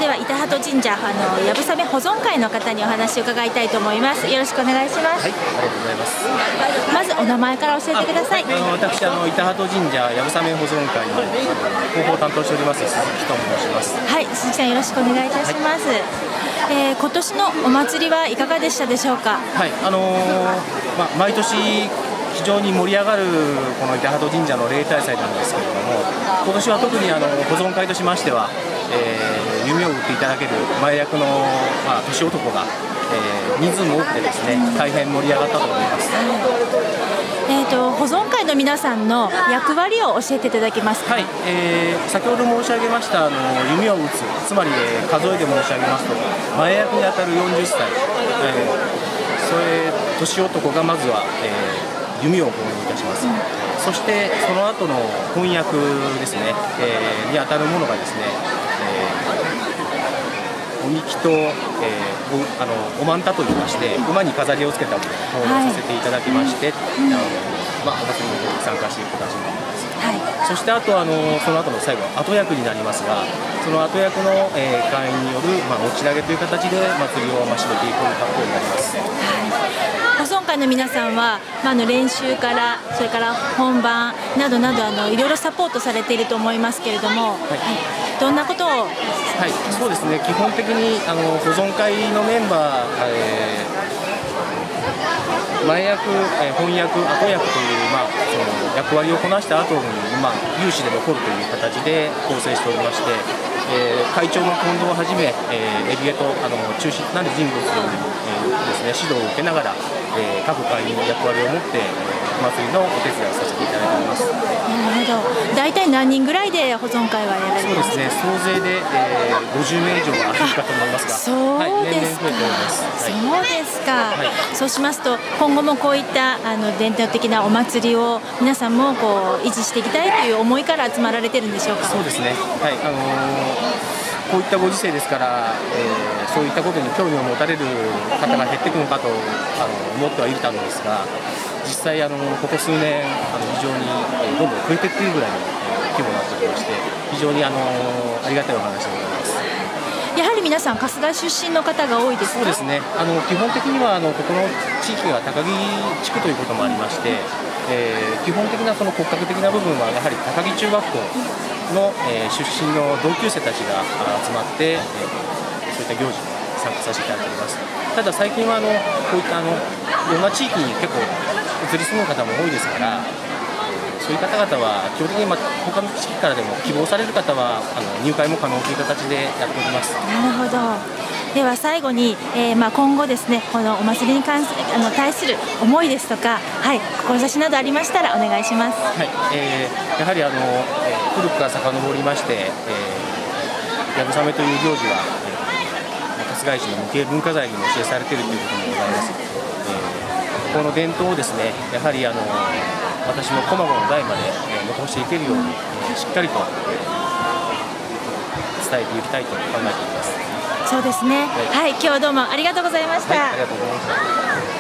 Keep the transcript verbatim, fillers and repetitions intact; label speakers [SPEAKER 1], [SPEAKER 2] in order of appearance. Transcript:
[SPEAKER 1] では板鳩神社あのやぶさめ保存会の方にお話を伺いたいと思います。よろしくお願いします。
[SPEAKER 2] はい、ありがとうございます。
[SPEAKER 1] まずお名前から教えてください。
[SPEAKER 2] あの私あの板鳩神社やぶさめ保存会の広報を担当しております鈴木と申します。
[SPEAKER 1] はい、鈴木さんよろしくお願いいたします。はい、えー、今年のお祭りはいかがでしたでしょうか。
[SPEAKER 2] はい、あのー、まあ毎年非常に盛り上がるこの板鳩神社の例大祭なんですけれども、今年は特にあの保存会としましては、えー、夢を売っていただける前役の、まあ、年男が、えー、人数も多くてですね、大変盛り上がったと思います。
[SPEAKER 1] えーと、保存会の皆さんの役割を教えていただけますか。
[SPEAKER 2] はい、えー、先ほど申し上げましたあの弓を打つ、つまり、えー、数えで申し上げますと前役にあたるよんじゅっさい、えー、それ年男がまずは、えー弓を購入いたします、うん、そしてその後の翻訳ですね、えー、にあたるものがですね、えー、おみきと、えー、お, あのおまんたといいまして馬に飾りをつけたものを奉納させていただきまして、はい、あのまあ、お祭りに参加していく形になります、はい、そしてあとあのその後の最後後役になりますが、その後役の、えー、会員による、まあ、持ち投げという形で祭りを、まあ、締めていく格好になります。はい、保
[SPEAKER 1] 存会の皆さんは、まあ、あの練習からそれから本番などなどあのいろいろサポートされていると思いますけれども、はい、どんなことを。
[SPEAKER 2] はい、そうですね、基本的にあの保存会のメンバー、えー、前役、えー、翻訳、後役という、まあ、その役割をこなした後に、まあ、有志で残るという形で構成しておりまして、えー、会長の近藤をはじめ、えー、エビエとあの中心となる人物に、えーですね、指導を受けながら、えー、各会員の役割を持って、えー、お祭りのお手伝いをさせていただいております。
[SPEAKER 1] なるほど。大体何人ぐらいで保存会はやられてますか。
[SPEAKER 2] そうですね、総勢で、えー、ごじゅうめい以上はあるかと思いますが、
[SPEAKER 1] そうですか、はい、そうですか、はい、そうしますと今後もこういったあの伝統的なお祭りを皆さんもこう維持していきたいという思いから集まられてるんでしょうか。
[SPEAKER 2] そうですね、はい、あのーこういったご時世ですから、えー、そういったことに興味を持たれる方が減っていくのかとあの思ってはいたのですが、実際あのここ数年あの非常に、えー、どんどん増えていっているぐらいの、えー、規模になっておりまして、非常にあのありがたいお話でございます。
[SPEAKER 1] やはり皆さん春日出身の方が多いですか。
[SPEAKER 2] そうですね、あの基本的にはあのここの地域が高木地区ということもありまして、えー、基本的なその骨格的な部分はやはり高木中学校の、えー、出身の同級生たちが集まって、えー、そういった行事に参加させていただいております。ただ最近はあのこういったあのいろんな地域に結構移り住む方も多いですから、そういう方々は基本的に、まあ、他の地域からでも希望される方はあの入会も可能という形でやっております。
[SPEAKER 1] なるほど。では最後に、えーまあ、今後ですねこのお祭りに関するあの対する思いですとか、はい、志などありましたらお願いします。
[SPEAKER 2] はい、えー、やはりあの、えー、古くから遡りまして、えー、やぶさめという行事は、えー、春日井市の無形文化財にも指定されているということもございます。えー、この伝統をですねやはりあの私のこまごの代まで、えー、残していけるように、えー、しっかりと、えー、伝えていきたいと考えています。
[SPEAKER 1] そうですね、はい、はい、今日はどうもありがとうございました。
[SPEAKER 2] はい、ありがとうございました。